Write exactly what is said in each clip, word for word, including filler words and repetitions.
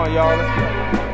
on, y'all. Let's go.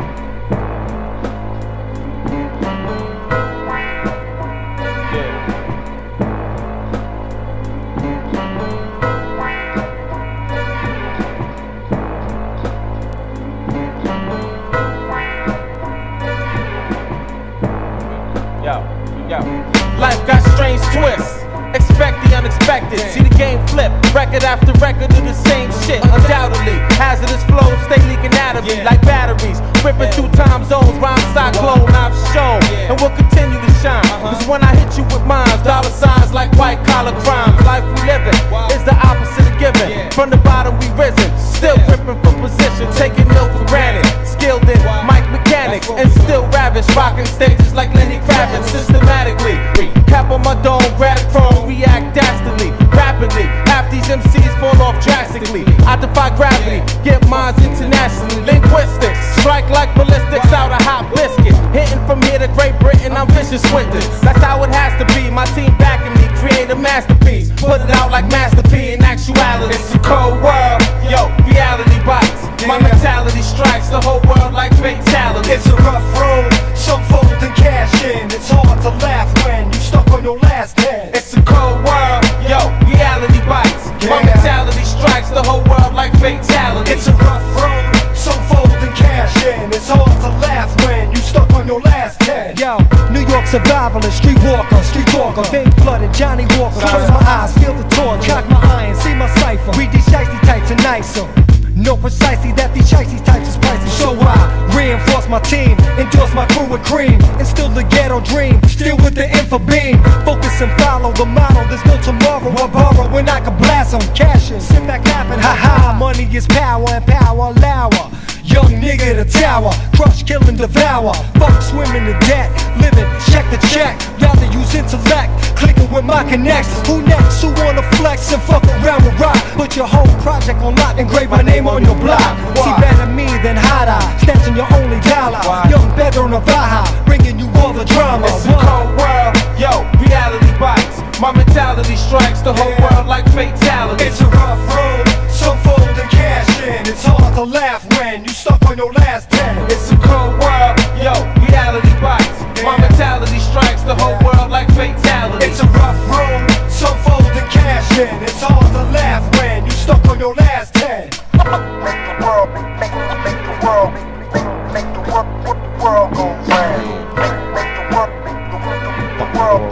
Life got strange twists. Expect the unexpected. See the game flip. Record after record do the same shit. Undoubtedly, hazardous flows stay leaking out of me like batteries. Ripping through time zones, rhyme cyclone. I've shown and will continue to shine. Cause when I hit you with mines, dollar signs like white collar crimes. Life we living is the opposite of giving. From the bottom we risen, still gripping for position, taking ill for granted. Skilled in mic mechanics and still ravish, rocking stages like Lenny Kravitz systematically. Cap on my dome, grab chrome, react dastardly, rapidly. Half these M Cs fall off drastically. I defy gravity, get mines internationally. Linguistics, strike like ballistics out of hot biscuit. Hitting from here to Great Britain, I'm vicious with this. That's how it has to be. My team backing me, create a masterpiece. Put it out like Master P. In actuality, it's a cold world. Yo, reality bites. My mentality strikes the whole world like fatality. It's a rough road, some fold and cash in. It's hard to laugh when you stuck on your last ten. It's a cold world, yo, reality bites. My mentality strikes the whole world like fatality. It's a rough road, some fold and cash in. It's hard to laugh when you stuck on your last ten. Yo, New York survivalist, street walker, street talker, vein flooded, Johnny Walker. Close my eyes, feel the torch, cock my iron, see my cipher. Read these shiesty types and nicer. Know precisely that these shiesty types is pricey. So I reinforce my team, endorse my crew with cream, instill the ghetto dream, still with the info beam. Focus and follow the model, there's no tomorrow. I borrow when I can blast them, cash in, sit back laughing, ha ha. Money is power and power lower. Young nigga the tower, crush, kill and devour. Fuck swimming to debt, living check to check. Rather use intellect, clicking with my connects. Who next? Who wanna flex and fuck around with rock? Put your whole project on lock, engrave my name on your block. Why? See better me than Hada, snatching your only dollar. Why? Young Pedro Navaja, bringing you all the drama. It's a cold world, yo, reality bites. My mentality strikes the whole yeah. world like fatality. It's a rough road, some fold and cash in. It's hard to laugh when you stuck on your last ten. It's a cold world, yo, reality bites. Yeah. My mentality strikes the whole world like fatality. It's a rough road, some fold and cash in. It's hard to laugh when you stuck on your last ten. Make the world, make, make, make the world, make, make, make the world, the world go round. Make, make the world, make the, the, the world,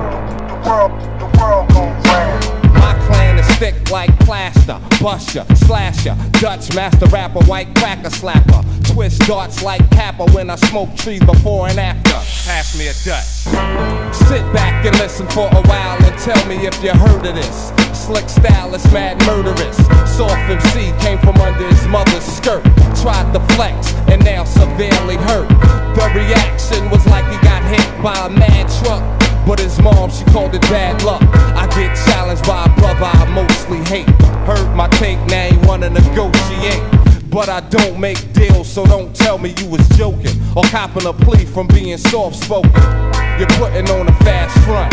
the world, the world go round. My clan is thick like plaster, buster, slasher, Dutch master rapper, white cracker slapper. Twist darts like Kappa when I smoke trees before and after. Pass me a Dutch. Sit back and listen for a while and tell me if you heard of this. Slick style is mad murderous. Soft M C came from under his mother's skirt. Tried to flex and now severely hurt. The reaction was like he got hit by a mad truck. But his mom, she called it bad luck. I get challenged by a brother I mostly hate. Heard my take, now he wanna negotiate. But I don't make deals, so don't tell me you was joking or copping a plea from being soft-spoken. You're putting on a fast front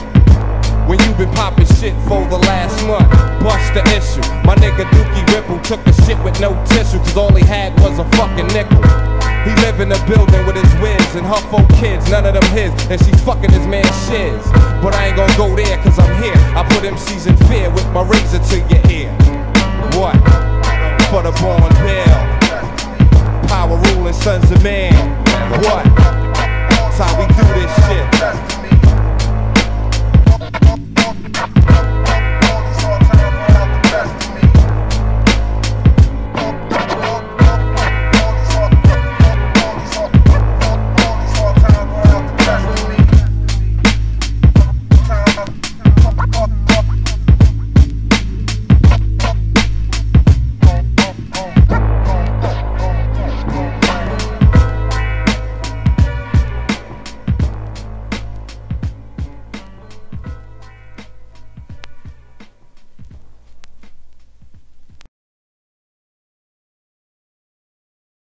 when you been popping shit for the last month. Bust the issue. My nigga Dookie Ripple took the shit with no tissue, cause all he had was a fucking nickel. He live in a building with his whiz and her four kids, none of them his, and she's fucking his man shiz. But I ain't gonna go there cause I'm here. I put M Cs in fear with my razor to your ear. What? For the born bill, power ruling sons of man.